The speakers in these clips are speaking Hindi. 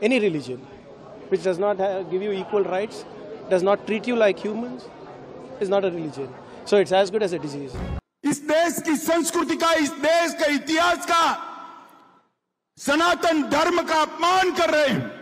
Any religion which does not give you equal rights, does not treat you like humans, is not a religion. So it's as good as a disease. इस देश की संस्कृति का, इस देश के इतिहास का, सनातन धर्म का अपमान कर रहे हैं।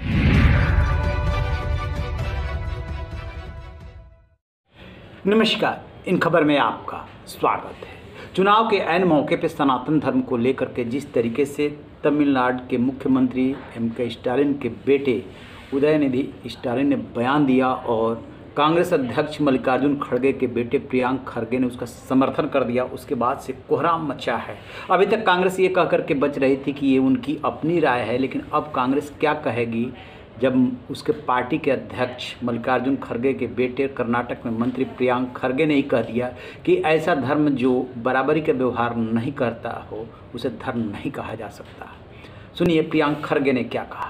नमस्कार, इन खबर में आपका स्वागत है। चुनाव के ऐन मौके पर सनातन धर्म को लेकर के जिस तरीके से तमिलनाडु के मुख्यमंत्री एम.के. स्टालिन के बेटे उदयनिधि स्टालिन ने बयान दिया और कांग्रेस अध्यक्ष मल्लिकार्जुन खड़गे के बेटे प्रियांक खड़गे ने उसका समर्थन कर दिया, उसके बाद से कोहराम मचा है। अभी तक कांग्रेस ये कह करके बच रही थी कि ये उनकी अपनी राय है, लेकिन अब कांग्रेस क्या कहेगी जब उसके पार्टी के अध्यक्ष मल्लिकार्जुन खड़गे के बेटे कर्नाटक में मंत्री प्रियांक खड़गे ने ही कह दिया कि ऐसा धर्म जो बराबरी का व्यवहार नहीं करता हो उसे धर्म नहीं कहा जा सकता। सुनिए प्रियांक खड़गे ने क्या कहा।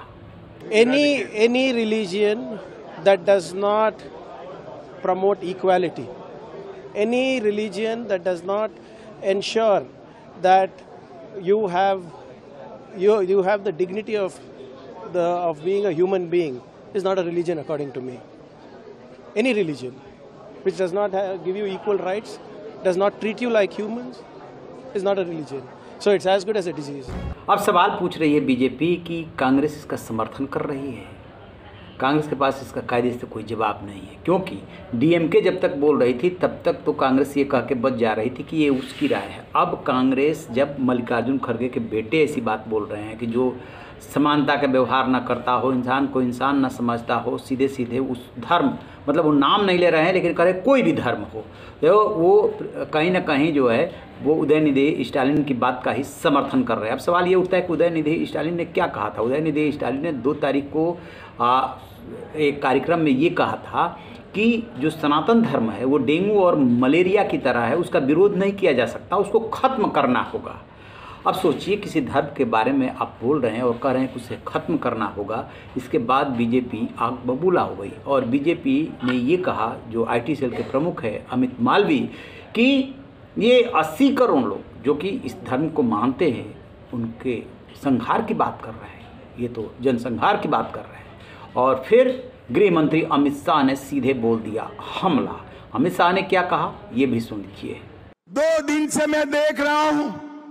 Any religion that does not promote equality, any religion that does not ensure that you have the dignity of being a human being is not a religion according to me. Any religion which does not give you equal rights, does not treat you like humans, is not a religion. So it's as good as a disease. अब सवाल पूछ रही है बीजेपी कि कांग्रेस इसका समर्थन कर रही है। कांग्रेस के पास इसका कायदे से कोई जवाब नहीं है, क्योंकि डीएमके जब तक बोल रही थी तब तक तो कांग्रेस ये कह के बच जा रही थी कि ये उसकी राय है। अब कांग्रेस जब मल्लिकार्जुन खड़गे के बेटे ऐसी बात बोल रहे हैं कि जो समानता का व्यवहार ना करता हो, इंसान को इंसान ना समझता हो, सीधे सीधे उस धर्म, मतलब वो नाम नहीं ले रहे हैं लेकिन कह रहे कोई भी धर्म हो, तो वो कहीं ना कहीं जो है वो उदयनिधि स्टालिन की बात का ही समर्थन कर रहे हैं। अब सवाल ये उठता है कि उदयनिधि स्टालिन ने क्या कहा था। उदयनिधि स्टालिन ने 2 तारीख को एक कार्यक्रम में ये कहा था कि जो सनातन धर्म है वो डेंगू और मलेरिया की तरह है, उसका विरोध नहीं किया जा सकता, उसको ख़त्म करना होगा। अब सोचिए किसी धर्म के बारे में आप बोल रहे हैं और कह रहे हैं कि उसे ख़त्म करना होगा। इसके बाद बीजेपी आग बबूला हो गई और बीजेपी ने ये कहा, जो आईटी सेल के प्रमुख है अमित मालवीय, कि ये 80 करोड़ लोग जो कि इस धर्म को मानते हैं उनके संहार की बात कर रहे हैं, ये तो जनसंहार की बात कर रहे हैं। और फिर गृह मंत्री अमित शाह ने सीधे बोल दिया हमला। अमित शाह ने क्या कहा ये भी सुन लीजिए। 2 दिन से मैं देख रहा हूं,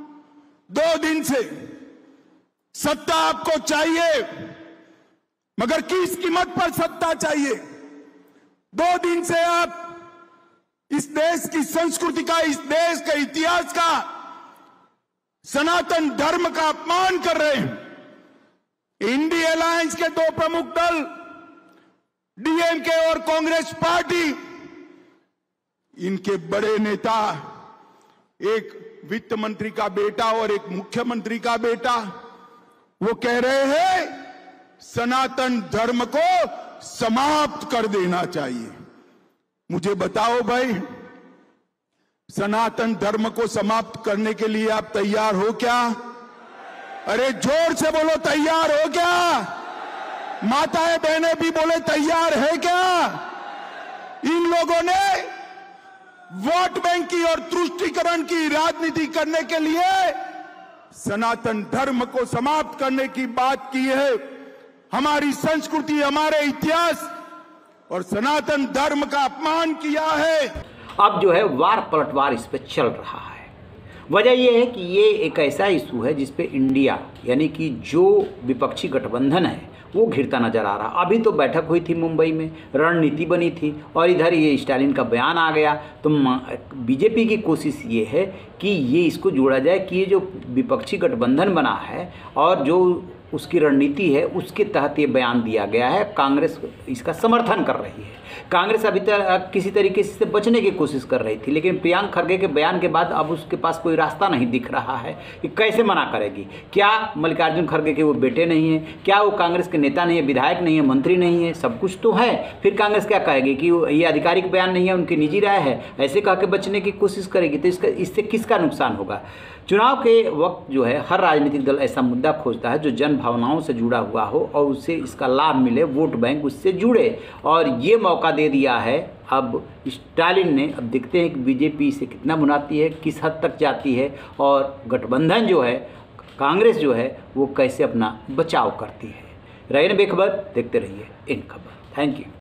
2 दिन से सत्ता आपको चाहिए, मगर किस कीमत पर सत्ता चाहिए। 2 दिन से आप इस देश की संस्कृति का, इस देश के इतिहास का, सनातन धर्म का अपमान कर रहे हैं। इंडी अलायंस के 2 प्रमुख दल डीएमके और कांग्रेस पार्टी, इनके बड़े नेता, एक वित्त मंत्री का बेटा और एक मुख्यमंत्री का बेटा, वो कह रहे हैं सनातन धर्म को समाप्त कर देना चाहिए। मुझे बताओ भाई, सनातन धर्म को समाप्त करने के लिए आप तैयार हो क्या? अरे जोर से बोलो, तैयार हो क्या? माताएं बहनें भी बोले तैयार है क्या? इन लोगों ने वोट बैंक की और तुष्टीकरण की राजनीति करने के लिए सनातन धर्म को समाप्त करने की बात की है। हमारी संस्कृति, हमारे इतिहास और सनातन धर्म का अपमान किया है। अब जो है वार पलटवार इस पे चल रहा है। वजह यह है कि ये एक ऐसा इशू है जिस पे इंडिया यानी कि जो विपक्षी गठबंधन है वो घिरता नजर आ रहा। अभी तो बैठक हुई थी मुंबई में, रणनीति बनी थी और इधर ये स्टालिन का बयान आ गया। तो बीजेपी की कोशिश ये है कि ये इसको जोड़ा जाए कि ये जो विपक्षी गठबंधन बना है और जो उसकी रणनीति है उसके तहत ये बयान दिया गया है। कांग्रेस इसका समर्थन कर रही है। कांग्रेस अभी तक किसी तरीके से बचने की कोशिश कर रही थी, लेकिन प्रियांक खड़गे के बयान के बाद अब उसके पास कोई रास्ता नहीं दिख रहा है कि कैसे मना करेगी। क्या मल्लिकार्जुन खड़गे के वो बेटे नहीं हैं? क्या वो कांग्रेस के नेता नहीं है, विधायक नहीं है, मंत्री नहीं है? सब कुछ तो है। फिर कांग्रेस क्या कहेगी कि ये आधिकारिक बयान नहीं है, उनकी निजी राय है, ऐसे कह के बचने की कोशिश करेगी। तो इससे किसका नुकसान होगा? चुनाव के वक्त जो है हर राजनीतिक दल ऐसा मुद्दा खोजता है जो जन भावनाओं से जुड़ा हुआ हो और उससे इसका लाभ मिले, वोट बैंक उससे जुड़े, और ये मौका दे दिया है अब स्टालिन ने। अब देखते हैं कि बीजेपी से कितना मुनाती है, किस हद तक जाती है, और गठबंधन जो है, कांग्रेस जो है, वो कैसे अपना बचाव करती है। रहिए बेखबर, देखते रहिए इन खबर। Thank you.